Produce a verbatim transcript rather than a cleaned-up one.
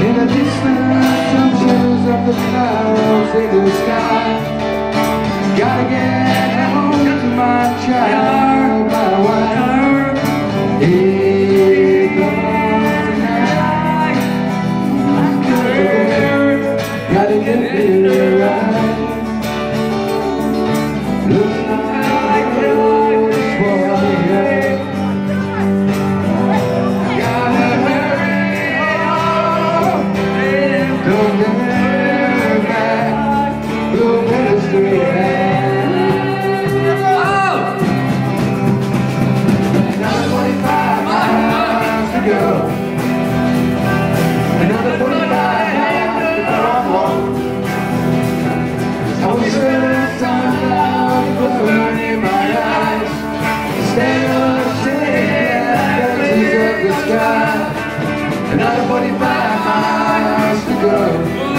In the distance, some shadows of the clouds in the sky. Gotta get home to my child, my wife. Here comes the night. Gotta get it right. Looks like the road is falling. Gotta hurry home. Don't get back. Look at the street. Go. Another forty-five miles to go home. I was certain sunlight glowing in my eyes. Instead of sitting at the edges of the sky. Another forty-five miles to go.